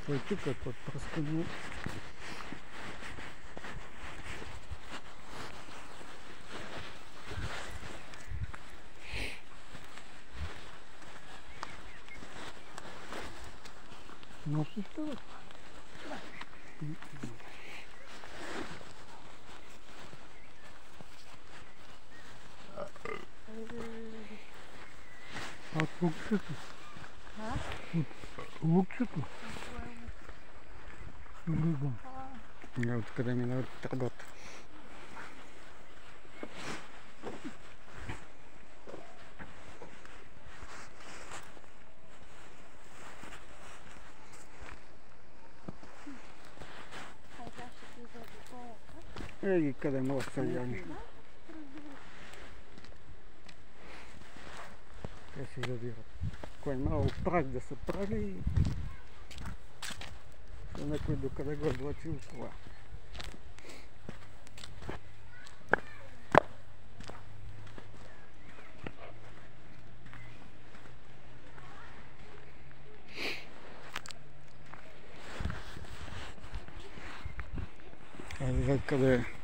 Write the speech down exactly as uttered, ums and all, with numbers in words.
Пой тук е подпръскано. Носиш това? А от лукчето? От лукчето? Виждам. Не, откъде мина от търгота. Ей, къде мога са яни. Те си завират. Кой е малко прак да се прави и за някой докъде го е влачил това. Ей, къде е.